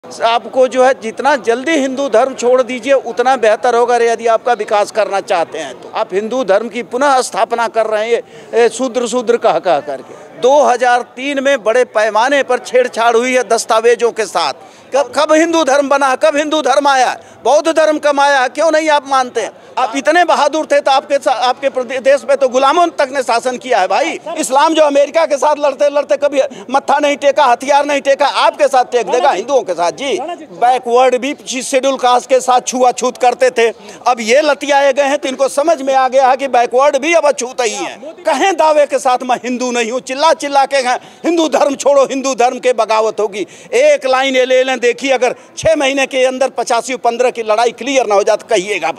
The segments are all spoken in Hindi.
आपको जो है जितना जल्दी हिंदू धर्म छोड़ दीजिए उतना बेहतर होगा। यदि आपका विकास करना चाहते हैं तो आप हिंदू धर्म की पुनः स्थापना कर रहे हैं शूद्र शूद्र कह करके। 2003 में बड़े पैमाने पर छेड़छाड़ हुई है दस्तावेजों के साथ। कब हिंदू धर्म बना, कब हिंदू धर्म आया, बौद्ध धर्म कब आया, क्यों नहीं आप मानते हैं? आप इतने बहादुर थे तो आपके देश पे तो गुलामों तक ने शासन किया है भाई। इस्लाम जो अमेरिका के साथ लड़ते लड़ते कभी मत्था नहीं टेका, हथियार नहीं टेका, आपके साथ टेक देगा हिंदुओं के साथ जी। बैकवर्ड भी शेड्यूल कास्ट के साथ छुआछूत करते थे, अब ये लतियाए गए हैं तो इनको समझ में आ गया है कि बैकवर्ड भी अब अछूत ही है। कहें दावे के साथ मैं हिंदू नहीं हूँ, चिल्ला चिल्ला के हिंदू धर्म छोड़ो, हिंदू धर्म के बगावत होगी। एक लाइन ये ले लें, देखिए अगर 6 महीने के अंदर 85-15 की लड़ाई क्लियर ना हो जाए तो कहिएगा।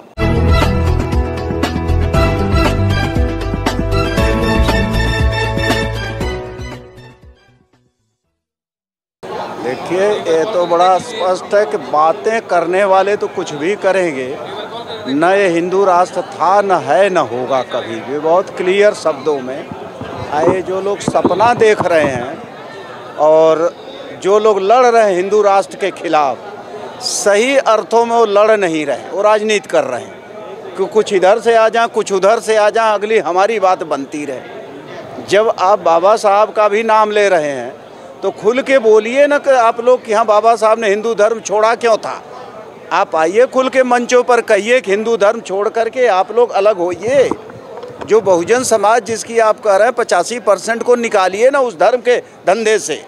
देखिए ये तो बड़ा स्पष्ट है कि बातें करने वाले तो कुछ भी करेंगे, न ये हिंदू राष्ट्र था, न है, न होगा कभी भी। बहुत क्लियर शब्दों में आए जो लोग सपना देख रहे हैं और जो लोग लड़ रहे हैं हिंदू राष्ट्र के खिलाफ, सही अर्थों में वो लड़ नहीं रहे, वो राजनीति कर रहे हैं कि कुछ इधर से आ जाएं, कुछ उधर से आ जाएं, अगली हमारी बात बनती रहे। जब आप बाबा साहब का भी नाम ले रहे हैं तो खुल के बोलिए ना कि आप लोग कि हाँ बाबा साहब ने हिंदू धर्म छोड़ा क्यों था। आप आइए खुल के मंचों पर कहिए कि हिंदू धर्म छोड़ करके आप लोग अलग होइए। जो बहुजन समाज जिसकी आप कह रहे हैं 85% को निकालिए ना उस धर्म के धंधे से।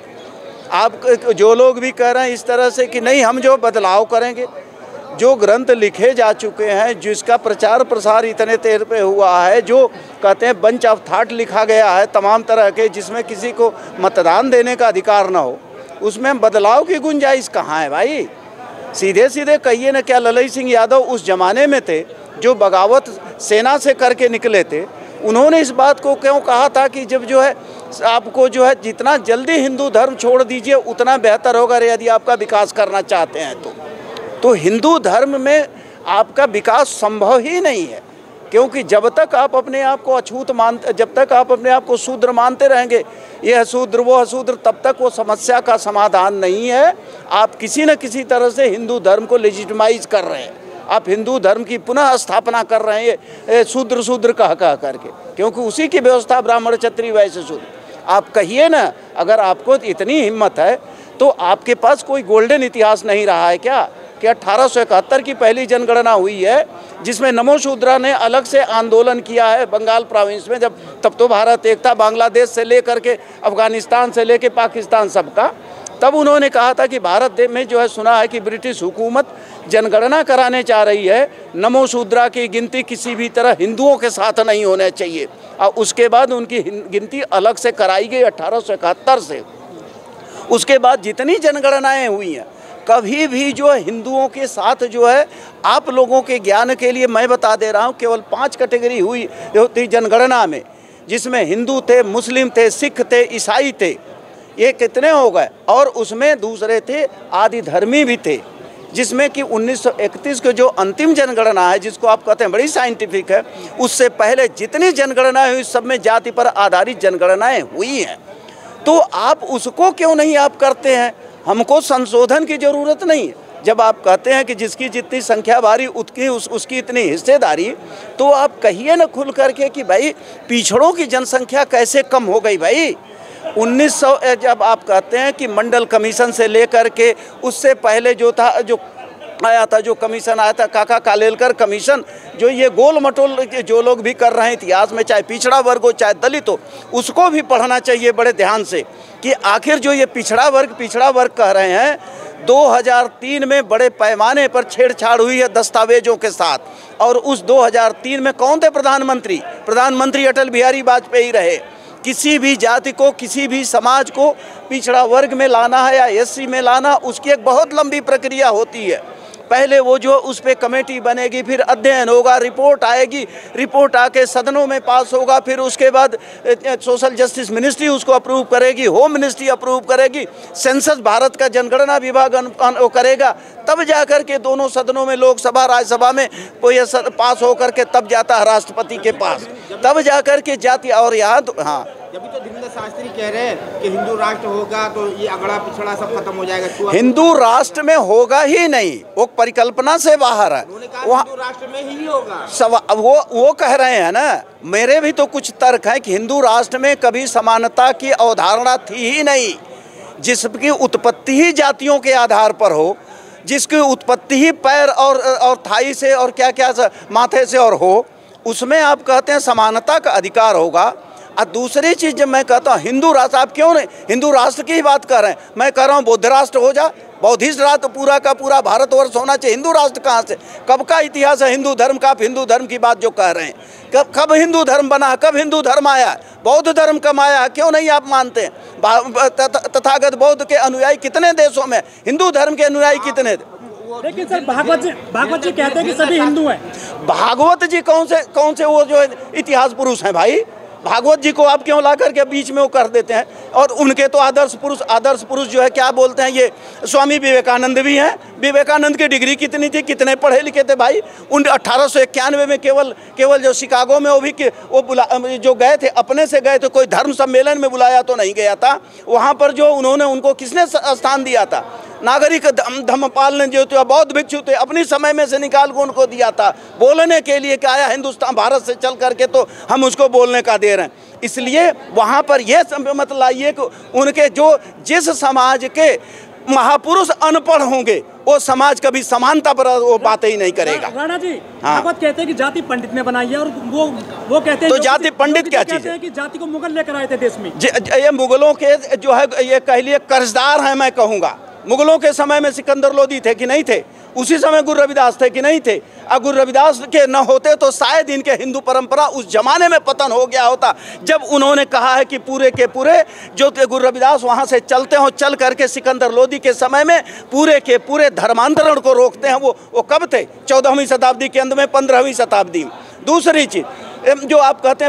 आप जो लोग भी कह रहे हैं इस तरह से कि नहीं हम जो बदलाव करेंगे, जो ग्रंथ लिखे जा चुके हैं, जिसका प्रचार प्रसार इतने देर पे हुआ है, जो कहते हैं बंच ऑफ थॉट लिखा गया है तमाम तरह के, जिसमें किसी को मतदान देने का अधिकार ना हो, उसमें बदलाव की गुंजाइश कहाँ है भाई? सीधे सीधे कहिए ना। क्या ललई सिंह यादव उस जमाने में थे जो बगावत सेना से करके निकले थे? उन्होंने इस बात को क्यों कहा था कि जब जो है आपको जो है जितना जल्दी हिंदू धर्म छोड़ दीजिए उतना बेहतर होगा यदि आपका विकास करना चाहते हैं तो हिंदू धर्म में आपका विकास संभव ही नहीं है। क्योंकि जब तक आप अपने आप को अछूत मानते, जब तक आप अपने आप को शूद्र मानते रहेंगे, ये है शूद्र वो है शूद्र, तब तक वो समस्या का समाधान नहीं है। आप किसी न किसी तरह से हिंदू धर्म को लेजिटिमाइज कर रहे हैं, आप हिंदू धर्म की पुनः स्थापना कर रहे हैं शूद्र शूद्र कह करके, क्योंकि उसी की व्यवस्था ब्राह्मण क्षत्रिय वैश्य शूद्र। आप कहिए ना, अगर आपको इतनी हिम्मत है तो आपके पास कोई गोल्डन इतिहास नहीं रहा है क्या? कि 1871 की पहली जनगणना हुई है जिसमें नमो शूद्रा ने अलग से आंदोलन किया है बंगाल प्रोविंस में, जब तब तो भारत एक था, बांग्लादेश से लेकर के अफगानिस्तान से लेकर पाकिस्तान सबका। तब उन्होंने कहा था कि भारत में जो है सुना है कि ब्रिटिश हुकूमत जनगणना कराने चाह रही है, नमो शूद्रा की गिनती किसी भी तरह हिंदुओं के साथ नहीं होना चाहिए। और उसके बाद उनकी गिनती अलग से कराई गई 1871 से। उसके बाद जितनी जनगणनाएं हुई हैं कभी भी जो है हिंदुओं के साथ जो है, आप लोगों के ज्ञान के लिए मैं बता दे रहा हूँ, केवल 5 कैटेगरी हुई होती जनगणना में, जिसमें हिंदू थे, मुस्लिम थे, सिख थे, ईसाई थे, ये कितने हो गए। और उसमें दूसरे थे आदि धर्मी भी थे, जिसमें कि 1931 के जो अंतिम जनगणना है जिसको आप कहते हैं बड़ी साइंटिफिक है, उससे पहले जितनी जनगणनाएं हुई सब में जाति पर आधारित जनगणनाएं हुई हैं। तो आप उसको क्यों नहीं आप करते हैं? हमको संशोधन की ज़रूरत नहीं है। जब आप कहते हैं कि जिसकी जितनी संख्या भारी उसकी इतनी हिस्सेदारी, तो आप कहिए ना खुल करके कि भाई पिछड़ों की जनसंख्या कैसे कम हो गई भाई। 1900 जब आप कहते हैं कि मंडल कमीशन से लेकर के उससे पहले जो था, जो आया था, जो कमीशन आया था काका कालेलकर कमीशन, जो ये गोल मटोल जो लोग भी कर रहे हैं इतिहास में, चाहे पिछड़ा वर्ग हो चाहे दलित हो, उसको भी पढ़ना चाहिए बड़े ध्यान से कि आखिर जो ये पिछड़ा वर्ग कह रहे हैं, 2003 में बड़े पैमाने पर छेड़छाड़ हुई है दस्तावेजों के साथ। और उस 2003 में कौन थे प्रधानमंत्री अटल बिहारी वाजपेयी रहे। किसी भी जाति को, किसी भी समाज को पिछड़ा वर्ग में लाना है या एससी में लाना, उसकी एक बहुत लंबी प्रक्रिया होती है। पहले वो जो उस पर कमेटी बनेगी, फिर अध्ययन होगा, रिपोर्ट आएगी, रिपोर्ट आके सदनों में पास होगा, फिर उसके बाद सोशल जस्टिस मिनिस्ट्री उसको अप्रूव करेगी, होम मिनिस्ट्री अप्रूव करेगी, सेंसस भारत का जनगणना विभाग करेगा, तब जाकर के दोनों सदनों में लोकसभा राज्यसभा में ये पास होकर के तब जाता है राष्ट्रपति के पास, तब जाकर के जाति। और यहाँ जब तो धीरेन्द्र शास्त्री कह रहे हैं कि हिंदू राष्ट्र होगा तो ये अगड़ा पिछड़ा सब खत्म हो जाएगा। हिंदू राष्ट्र में होगा ही नहीं, वो परिकल्पना से बाहर है। हिंदू राष्ट्र में ही होगा सब वो कह रहे हैं ना। मेरे भी तो कुछ तर्क है कि हिंदू राष्ट्र में कभी समानता की अवधारणा थी ही नहीं, जिसकी उत्पत्ति ही जातियों के आधार पर हो, जिसकी उत्पत्ति ही पैर और थाई से और क्या क्या माथे से और हो, उसमें आप कहते हैं समानता का अधिकार होगा। और दूसरी चीज़ जब मैं कहता हूँ हिंदू राष्ट्र, आप क्यों नहीं हिंदू राष्ट्र की ही बात कर रहे हैं? मैं कह रहा हूँ बौद्ध राष्ट्र हो जा, बौद्धिस्ट राष्ट्र पूरा का पूरा भारतवर्ष होना चाहिए। हिंदू राष्ट्र कहाँ से, कब का इतिहास है हिंदू धर्म का? आप हिंदू धर्म की बात जो कह रहे हैं, कब हिंदू धर्म बना, कब हिंदू धर्म आया? बौद्ध धर्म कब आया? क्यों नहीं आप मानते हैं? तथागत बौद्ध के अनुयायी कितने देशों में, हिंदू धर्म के अनुयायी कितने? लेकिन सर भागवत जी कहते हैं कि सभी हिंदू हैं। भागवत जी कौन से वो जो इतिहास पुरुष हैं भाई? भागवत जी को आप क्यों ला करके बीच में वो कर देते हैं? और उनके तो आदर्श पुरुष जो है क्या बोलते हैं, ये स्वामी विवेकानंद भी हैं। विवेकानंद की डिग्री कितनी थी, कितने पढ़े लिखे थे भाई? 1891 में केवल जो शिकागो में वो जो गए थे, अपने से गए थे, कोई धर्म सम्मेलन में बुलाया तो नहीं गया था। वहाँ पर जो उनको किसने स्थान दिया था? नागरिक धम्मपाल ने जो थे, बौद्ध भिक्षु थे, अपनी समय में से निकाल को उनको दिया था बोलने के लिए कि आया हिंदुस्तान भारत से चल करके तो हम उसको बोलने का दे रहे हैं। इसलिए वहाँ पर यह मत लाइए कि उनके जिस समाज के महापुरुष अनपढ़ होंगे वो समाज कभी समानता पर वो बातें ही नहीं करेगा। राणा जी, भागवत कहते हैं कि जाति पंडित ने बनाई है, और वो कहते हैं तो जाति पंडित क्या चीज है? कि जाति को मुगल लेकर आए थे देश में। ये मुगलों के जो है ये कह लिए कर्जदार हैं, मैं कहूँगा। मुगलों के समय में सिकंदर लोदी थे कि नहीं थे? उसी समय गुरु रविदास थे कि नहीं थे? अगर गुरु रविदास के न होते तो शायद इनके हिंदू परंपरा उस जमाने में पतन हो गया होता, जब उन्होंने कहा है कि पूरे के पूरे जो गुरु रविदास वहाँ से चलते हो, चल करके सिकंदर लोदी के समय में पूरे के पूरे धर्मांतरण को रोकते हैं। वो कब थे? 14वीं शताब्दी के अंत में, 15वीं शताब्दी में। दूसरी चीज़ जो आप कहते हैं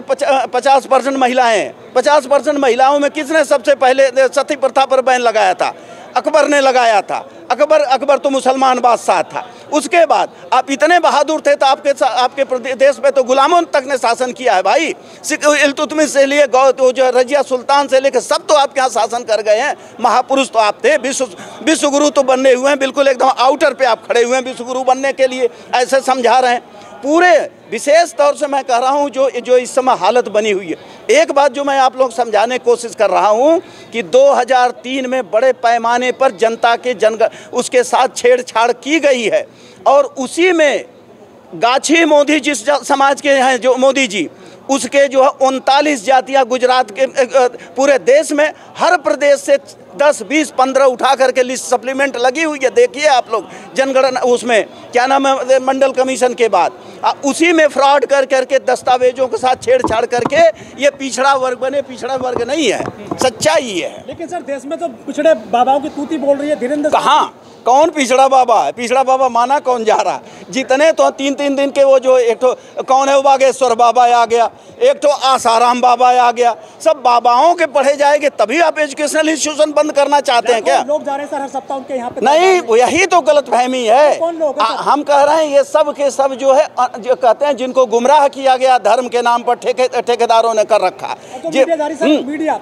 50% महिलाएँ हैं, 50% महिलाओं में किसने सबसे पहले सती प्रथा पर बैन लगाया था? अकबर ने लगाया था। अकबर तो मुसलमान बादशाह था। उसके बाद आप इतने बहादुर थे तो आपके देश पे तो गुलामों तक ने शासन किया है भाई। इल्तुतमिश से लिए जो रजिया सुल्तान से लेकर सब तो आपके यहाँ शासन कर गए हैं। महापुरुष तो आप थे, विश्व गुरु तो बनने हुए हैं, बिल्कुल एकदम आउटर पे आप खड़े हुए हैं विश्व गुरु बनने के लिए, ऐसे समझा रहे हैं। पूरे विशेष तौर से मैं कह रहा हूँ जो इस समय हालत बनी हुई है। एक बात जो मैं आप लोग समझाने की कोशिश कर रहा हूँ कि 2003 में बड़े पैमाने पर जनता के उसके साथ छेड़छाड़ की गई है, और उसी में गाछी मोदी जिस समाज के हैं जो मोदी जी, उसके जो है 39 जातियाँ गुजरात के पूरे देश में हर प्रदेश से 10, 20, 15 उठा करके लिस्ट सप्लीमेंट लगी हुई है। देखिए आप लोग जनगणना उसमें क्या नाम है मंडल कमीशन के बाद उसी में फ्रॉड करके दस्तावेजों के साथ छेड़छाड़ करके ये पिछड़ा वर्ग बने। पिछड़ा वर्ग नहीं है, सच्चाई ये है। लेकिन सर देश में तो पिछड़े बाबाओं की तूती बोल रही है धीरेन्द्र। कहाँ कौन पिछड़ा बाबा है? पिछड़ा बाबा माना कौन जा रहा? जितने तो 3-3 दिन के वो जो एक तो कौन है वो बागेश्वर बाबा आ गया, एक तो आसाराम बाबा आ गया। सब बाबाओं के पढ़े जाएंगे तभी आप एजुकेशनल इंस्टीट्यूशन बंद करना चाहते हैं क्या? लोग जा रहे हैं सर हर सप्ताह उनके यहाँ पे। नहीं, यही तो गलतफहमी है। हम कह रहे हैं ये सब के सब जो है जो कहते हैं जिनको गुमराह किया गया धर्म के नाम पर ठेकेदारों ने कर रखा। मीडिया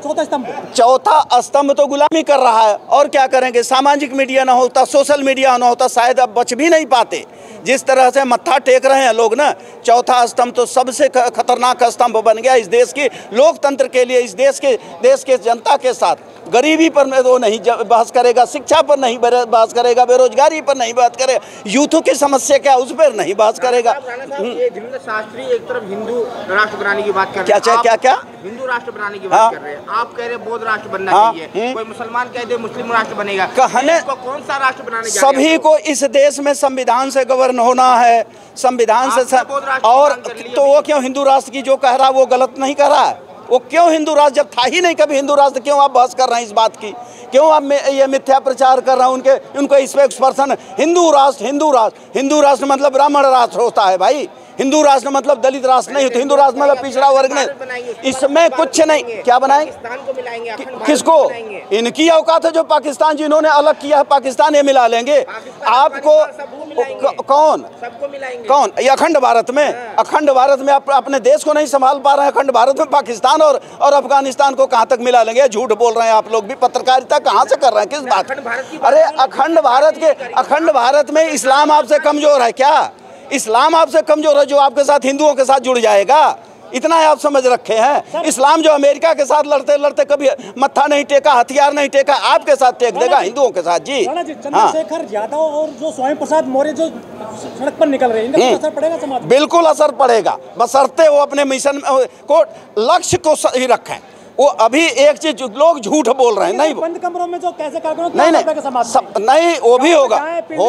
चौथा स्तंभ तो गुलामी कर रहा है। और क्या करेंगे? सामाजिक मीडिया ना होता, सोशल मीडिया ना होता, शायद अब बच भी नहीं पाते। जिस तरह से मत्था टेक रहे हैं लोग ना, चौथा स्तंभ तो सबसे खतरनाक स्तंभ बन गया इस देश की लोकतंत्र के लिए। इस देश के जनता के साथ गरीबी पर वो नहीं बहस करेगा, शिक्षा पर नहीं बहस करेगा, बेरोजगारी पर नहीं बात करेगा, यूथों की समस्या क्या उस पर नहीं बात करेगा। धीरेन्द्र शास्त्री एक तरफ हिंदू राष्ट्र बनाने की बात कर रहे हैं, क्या हिंदू राष्ट्र बनाने की बात कर रहे हैं, आप कह रहे हैं बौद्ध राष्ट्र बनना चाहिए, कोई मुसलमान कह दे मुस्लिम राष्ट्र बनेगा। कहने कौन सा राष्ट्र बनाने? सभी को इस देश में संविधान से गवर्न होना है, संविधान से। और तो वो क्यों हिंदू राष्ट्र की जो कह रहा है वो गलत नहीं कह रहा है? वो क्यों हिंदू राष्ट्र जब था ही नहीं कभी हिंदू राष्ट्र, क्यों आप बहस कर रहे हैं इस बात की? क्यों आप ये मिथ्या प्रचार कर रहे हैं? उनको स्पेक्स पर्सन हिंदू राष्ट्र मतलब ब्राह्मण राष्ट्र होता है भाई। हिंदू राष्ट्र मतलब दलित राष्ट्र नहीं, तो हिंदू राष्ट्र मतलब पिछड़ा वर्ग नहीं। इसमें कुछ नहीं। क्या बनाएंगे? किसको? इनकी औकात है जो पाकिस्तान जिन्होंने अलग किया है पाकिस्तान, ये मिला लेंगे आपको। कौन कौन? ये अखंड भारत में, अखंड भारत में आप अपने देश को नहीं संभाल पा रहे हैं। अखंड भारत में पाकिस्तान और अफगानिस्तान को कहाँ तक मिला लेंगे? झूठ बोल रहे हैं आप लोग भी। पत्रकारिता कहाँ से कर रहे हैं? किस बात? अरे अखंड भारत में इस्लाम आपसे कमजोर है क्या? इस्लाम आपसे कमजोर है जो आपके साथ हिंदुओं के साथ जुड़ जाएगा? इतना आप समझ रखे हैं? इस्लाम जो अमेरिका के साथ लड़ते लड़ते कभी मत्था नहीं टेका, हथियार नहीं टेका, आपके साथ टेक देगा हिंदुओं के साथ। जी चंद्रशेखर यादव और जो स्वयं प्रसाद मौर्य जो सड़क पर निकल रहे हैं, असर पड़ेगा समाज में? बिल्कुल असर पड़ेगा, बशर्ते वो अपने मिशन को, लक्ष्य को सही रखें। वो अभी एक चीज लोग झूठ बोल रहे हैं। नहीं, बंद कमरों में जो कैसे नहीं वो भी होगा,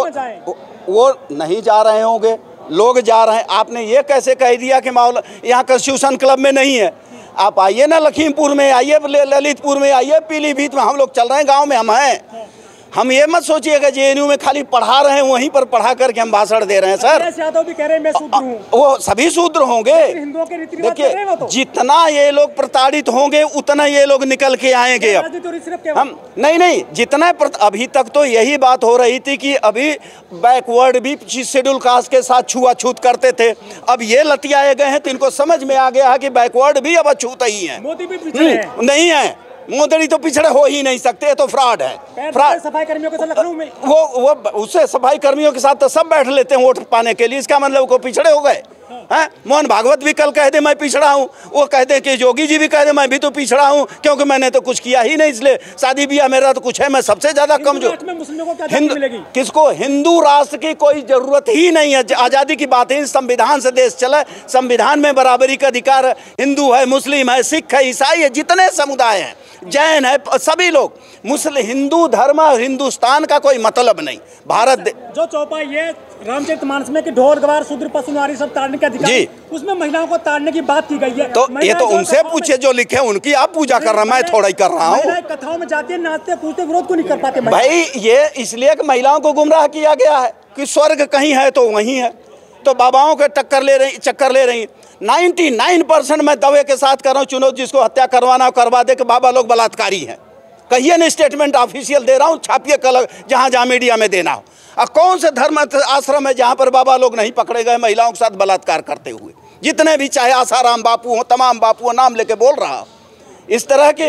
वो नहीं जा रहे होंगे, लोग जा रहे हैं। आपने ये कैसे कह दिया कि माहौल यहाँ कॉन्स्टिट्यूशन क्लब में नहीं है? आप आइए ना, लखीमपुर में आइए, ललितपुर में आइए, पीलीभीत में हम लोग चल रहे हैं, गांव में हम हैं। हम ये मत सोचिएगा जेएनयू में खाली पढ़ा रहे हैं, वहीं पर पढ़ा करके हम भाषण दे रहे हैं। सर यादव भी कह रहे हैं मैं शूद्र हूं। वो सभी शूद्र होंगे। देखिए, जितना ये लोग प्रताड़ित होंगे उतना ये लोग निकल के आएंगे। अब हम नहीं, जितना अभी तक तो यही बात हो रही थी कि अभी बैकवर्ड भी शेड्यूल कास्ट के साथ छुआछूत करते थे। अब ये लतियाए गए हैं तो इनको समझ में आ गया है कि बैकवर्ड भी अब अछूत ही है। मोदी भी नहीं है, मोदी तो पिछड़े हो ही नहीं सकते, तो फ्रॉड है। फ्रॉड सफाई कर्मियों के साथ लखनऊ में वो उससे सफाई कर्मियों के साथ तो सब बैठ लेते हैं वोट पाने के लिए। इसका मतलब को पिछड़े हो गए हैं? मोहन भागवत भी कल कह दे मैं पिछड़ा हूँ, वो कह दे कि योगी जी भी कह दे मैं भी तो पिछड़ा हूँ, क्योंकि मैंने तो कुछ किया ही नहीं, इसलिए शादी ब्याह मेरा तो कुछ है, मैं सबसे ज्यादा कमजोर। किसको? हिंदू राष्ट्र की कोई जरूरत ही नहीं है। आजादी की बात है, संविधान से देश चला, संविधान में बराबरी का अधिकार है। हिंदू है, मुस्लिम है, सिख है, ईसाई है, जितने समुदाय हैं, जैन है, सभी लोग मुस्लिम, हिंदू धर्म हिंदुस्तान का कोई मतलब नहीं। भारत जो चौपाई है रामचरितमानस में कि ढोर गवार शूद्र पशु नारी सब ताड़ने का अधिकार, उसमें महिलाओं को ताड़ने की बात की गई है। तो ये तो उनसे पूछे जो लिखे, उनकी आप पूजा कर रहा हैं, मैं थोड़ा ही कर रहा हूँ। कथाओं में जाते नाचते कूदते विरोध को नहीं कर पाते भाई। ये इसलिए कि महिलाओं को गुमराह किया गया है कि स्वर्ग कहीं है तो वहीं है, तो बाबाओं के चक्कर ले रही 99% मैं दावे के साथ कर रहा हूँ, चुनो जिसको हत्या करवाना करवा दे कि बाबा लोग बलात्कारी हैं। कहिए नहीं, स्टेटमेंट ऑफिशियल दे रहा हूँ, छापिए कल जहाँ मीडिया में देना हो। और कौन से धर्म आश्रम है जहाँ पर बाबा लोग नहीं पकड़े गए महिलाओं के साथ बलात्कार करते हुए? जितने भी, चाहे आसाराम बापू हो, तमाम बापू नाम लेके बोल रहा हूँ। इस तरह के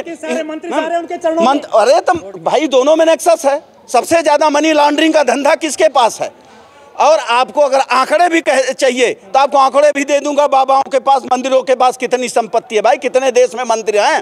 मंत्र, अरे तो भाई दोनों में नेक्सस है। सबसे ज्यादा मनी लॉन्ड्रिंग का धंधा किसके पास है? और आपको अगर आंकड़े भी चाहिए तो आपको आंकड़े भी दे दूंगा। बाबाओं के पास, मंदिरों के पास कितनी संपत्ति है भाई, कितने देश में मंदिर हैं।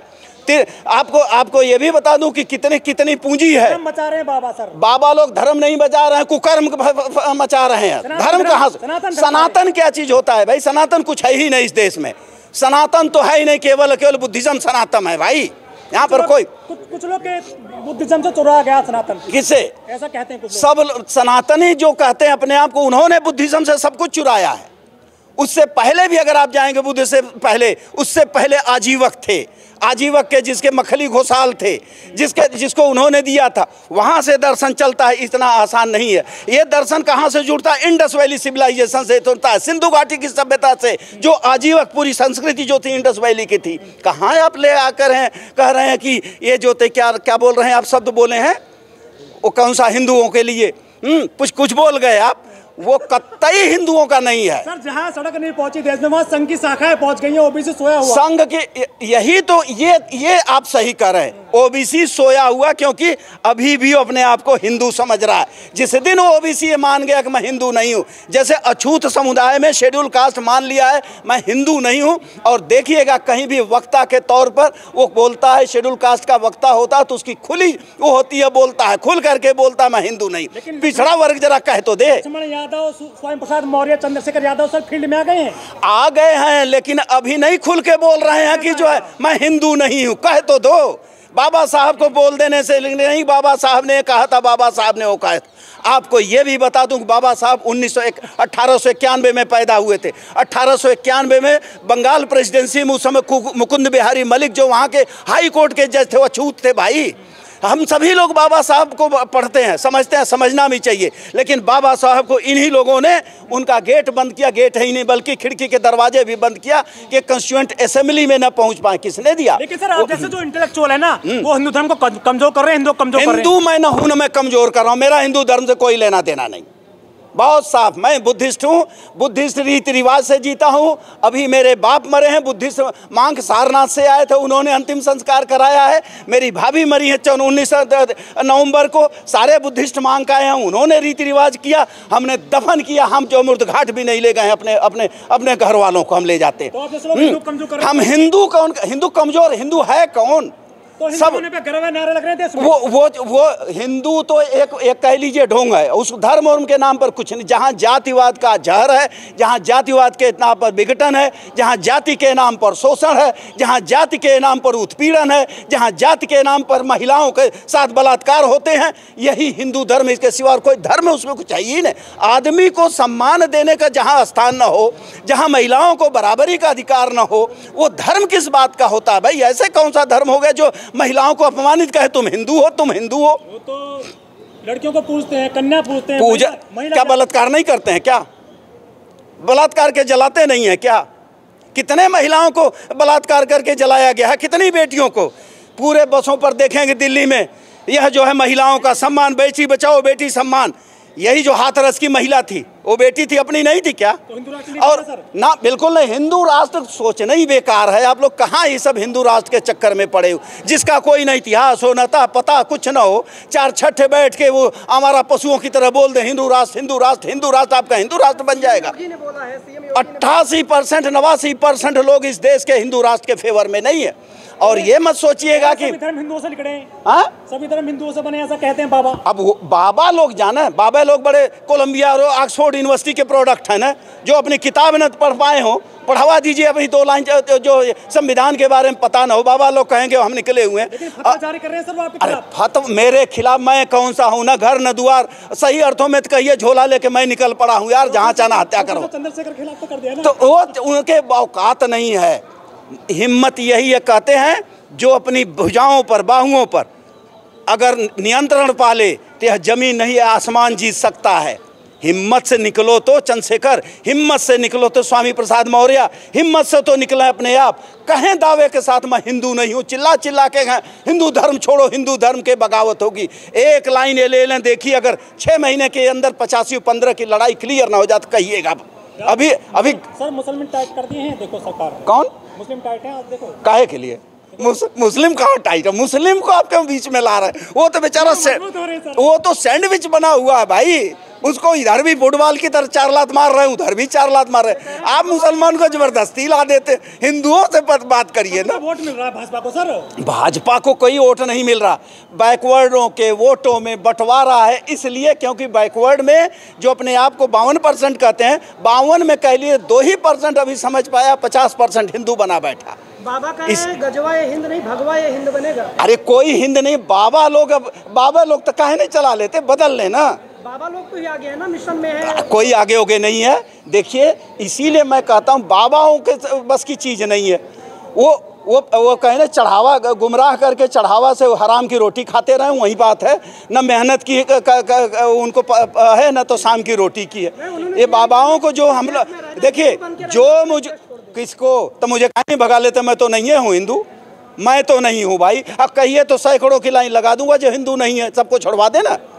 आपको ये भी बता दूं कि कितनी पूंजी है। मचा रहे हैं बाबा सर, बाबा लोग धर्म नहीं बचा रहे हैं, कुकर्म मचा रहे हैं। धर्म कहाँ से? सनातन क्या चीज होता है भाई? सनातन कुछ है ही नहीं इस देश में। सनातन तो है ही नहीं, केवल बुद्धिज्म सनातन है भाई। यहाँ पर कोई कुछ लोग के बुद्धिज्म से चुराया गया सनातन। किसे ऐसा कहते हैं कुछ लोग? सब सनातनी जो कहते हैं अपने आप को, उन्होंने बुद्धिज्म से सब कुछ चुराया है। उससे पहले भी अगर आप जाएंगे बुद्ध से पहले, उससे पहले आजीवक थे। आजीवक के जिसके मखली घोषाल थे, जिसको उन्होंने दिया था, वहाँ से दर्शन चलता है। इतना आसान नहीं है। ये दर्शन कहाँ से जुड़ता है? इंडस वैली सिविलाइजेशन से जुड़ता है, सिंधु घाटी की सभ्यता से। जो आजीवक पूरी संस्कृति जो थी इंडस वैली की थी, कहाँ आप ले आकर हैं कह रहे हैं कि ये जो थे, क्या बोल रहे हैं आप? शब्द बोले हैं वो कौन सा हिंदुओं के लिए? कुछ बोल गए आप। वो कतई हिंदुओं का नहीं है सर। जहाँ सड़क नहीं पहुंची देश में, वहाँ संघ की शाखाएं पहुंच गई हैं, ओबीसी सोया हुआ। संघ के यही तो ये आप सही कर रहे हैं, ओबीसी सोया हुआ, क्योंकि अभी भी अपने आप को हिंदू समझ रहा है। जिस दिन वो ओबीसी ये मान गया कि मैं हिंदू नहीं हूँ, जैसे अछूत समुदाय में शेड्यूल कास्ट मान लिया है मैं हिंदू नहीं हूँ। और देखिएगा कहीं भी वक्ता के तौर पर वो बोलता है, शेड्यूल कास्ट का वक्ता होता है तो उसकी खुली वो होती है, बोलता है खुल करके बोलता है मैं हिंदू नहीं। पिछड़ा वर्ग जरा कह तो दे। यादव, स्वयं प्रसाद मौर्य, चंद्रशेखर यादव सब फील्ड में आ गए हैं, लेकिन अभी नहीं खुल के बोल रहे हैं कि जो है मैं हिंदू नहीं हूँ। कह तो दो। बाबा साहब को बोल देने से नहीं, बाबा साहब ने कहा था, बाबा साहब ने वो कहा था। आपको ये भी बता दूं कि बाबा साहब 1891 में पैदा हुए थे। 1891 में बंगाल प्रेसिडेंसी में उस समय मुकुंद बिहारी मलिक जो वहाँ के हाई कोर्ट के जज थे, वो अछूत थे भाई। हम सभी लोग बाबा साहब को पढ़ते हैं, समझते हैं, समझना भी चाहिए, लेकिन बाबा साहब को इन्हीं लोगों ने उनका गेट बंद किया, गेट है ही नहीं बल्कि खिड़की के दरवाजे भी बंद किया कि कॉन्स्टिट्यूएंट असेंबली में न पहुंच पाए। किसने दिया? लेकिन सर आप जैसे जो इंटेलेक्चुअल है ना वो हिंदू धर्म को कमजोर कर रहे हैं, हिंदू मैं न हूं न मैं कमजोर कर रहा हूं, मेरा हिंदू धर्म से कोई लेना देना नहीं, बहुत साफ। मैं बुद्धिस्ट हूँ, बुद्धिस्ट रीति रिवाज से जीता हूँ। अभी मेरे बाप मरे हैं, बुद्धिस्ट मांग सारनाथ से आए थे, उन्होंने अंतिम संस्कार कराया है। मेरी भाभी मरी है 19 नवंबर को, सारे बुद्धिस्ट मांग का आए हैं, उन्होंने रीति रिवाज किया, हमने दफन किया। हम जो मुर्द घाट भी नहीं ले गए अपने अपने अपने घर वालों को हम ले जाते। हम हिंदू कौन? हिंदू कमजोर हिंदू है कौन? तो सब पे गर्व नारे लग रहे थे इसमें। वो हिंदू तो एक कह लीजिए ढोंग है, उस धर्म और के नाम पर कुछ नहीं। जहाँ जातिवाद का जहर है, जहाँ जातिवाद के नाम पर विघटन है, जहाँ जाति के नाम पर शोषण है, जहाँ जाति के नाम पर उत्पीड़न है, जहाँ जाति के नाम पर महिलाओं के साथ बलात्कार होते हैं, यही हिंदू धर्म। इसके सिवा कोई धर्म उसमें कुछ चाहिए नहीं। आदमी को सम्मान देने का जहाँ स्थान न हो, जहाँ महिलाओं को बराबरी का अधिकार न हो, वो धर्म किस बात का होता है भाई? ऐसे कौन सा धर्म हो गया जो महिलाओं को अपमानित कहे तुम हिंदू हो, तुम हिंदू हो? वो तो लड़कियों को पूछते हैं, कन्या पूछते हैं, पूजा क्या बलात्कार नहीं करते हैं क्या? बलात्कार के जलाते नहीं है क्या? कितने महिलाओं को बलात्कार करके जलाया गया है, कितनी बेटियों को? पूरे बसों पर देखेंगे दिल्ली में, यह जो है महिलाओं का सम्मान, बेटी बचाओ बेटी सम्मान, यही जो हाथरस की महिला थी वो बेटी थी, अपनी नहीं थी क्या? तो और ना बिल्कुल नहीं, हिंदू राष्ट्र सोचना ही बेकार है। आप लोग कहाँ ये सब हिंदू राष्ट्र के चक्कर में पड़े हो, जिसका कोई नहीं इतिहास हो, न पता कुछ ना हो, चार छठे बैठ के वो हमारा पशुओं की तरह बोल दे हिंदू राष्ट्र हिंदू राष्ट्र हिंदू राष्ट्र। आपका हिंदू राष्ट्र बन जाएगा? 88% 89% लोग इस देश के हिंदू राष्ट्र के फेवर में नहीं है। और ये मत सोचिएगा कि धर्म हिंदुओं से निकले हैं, हाँ सभी धर्म हिंदुओं से बने, ऐसा कहते हैं बाबा। अब बाबा लोग जाना, बाबा लोग बड़े कोलंबिया और ऑक्सफोर्ड यूनिवर्सिटी के प्रोडक्ट हैं ना, जो अपनी किताब न पढ़ पाए हो, पढ़वा दीजिए अपनी 2 लाइन जो संविधान के बारे में पता ना हो। बाबा लोग कहेंगे हम निकले हुए हैं, जारी कर रहे हैं सर आपके अरे फतवा मेरे खिलाफ मैं कौन सा हूँ? ना घर न द्वार, सही अर्थों में तो कहिए झोला लेके मैं निकल पड़ा हूँ यार, जहाँ चाहना हत्या करो। चंद्रशेखर के खिलाफ तो कर दिया ना। तो वो उनके औकात नहीं है। हिम्मत यही है, कहते हैं जो अपनी भुजाओं पर बाहुओं पर अगर नियंत्रण पाले तो यह जमीन नहीं आसमान जीत सकता है। हिम्मत से निकलो तो चंद्रशेखर, हिम्मत से निकलो तो स्वामी प्रसाद मौर्य, हिम्मत से तो निकले अपने आप। कहें दावे के साथ मैं हिंदू नहीं हूँ, चिल्ला चिल्ला के हिंदू धर्म छोड़ो, हिंदू धर्म के बगावत होगी। एक लाइन ये ले लें, देखिए अगर 6 महीने के अंदर 85-15 की लड़ाई क्लियर ना हो जाए तो कहिएगा। अभी सर मुस्लिम टाइट कर दिए हैं, देखो सरकार। कौन मुस्लिम टाइट है, आप देखो काहे के लिए? मुस्लिम कहाँ टाइट है? मुस्लिम को आपके बीच में ला रहे हैं, वो तो बेचारा वो तो सैंडविच बना हुआ है भाई, उसको इधर भी फुटबॉल की तरह 4 लात मार रहे हैं, उधर भी 4 लात मार रहे हैं। आप मुसलमान को जबरदस्ती ला देते। हिंदुओं से बात करिए ना। वोट मिल रहा है भाजपा को सर? भाजपा को कोई वोट नहीं मिल रहा, बैकवर्डों के वोटों में बंटवारा है। इसलिए क्योंकि बैकवर्ड में जो अपने आप को 52% कहते हैं, 52 में कह लिए 2% अभी समझ पाया, 50% हिंदू बना बैठा। बाबा का गजवा ये हिंद नहीं, भगवा ये हिंद बनेगा। अरे कोई हिंद नहीं, बाबा लोग तो काहे नहीं चला लेते, बदल लेना। बाबा लोग तो ही आगे है ना, मिशन में है। कोई आगे होगे नहीं है। देखिए इसीलिए मैं कहता हूँ बाबाओं के बस की चीज़ नहीं है। वो कहे ना चढ़ावा, गुमराह करके चढ़ावा से हराम की रोटी खाते रहे, वही बात है। न मेहनत की उनको है, न तो शाम की रोटी की है। ये बाबाओं को जो हम लोग देखिए, जो मुझे किसको तो मुझे कहीं भगा लेते, मैं तो नहीं हूँ हिंदू, मैं तो नहीं हूँ भाई। अब कहिए तो सैकड़ों की लाइन लगा दूंगा जो हिंदू नहीं है, सबको छोड़वा देना।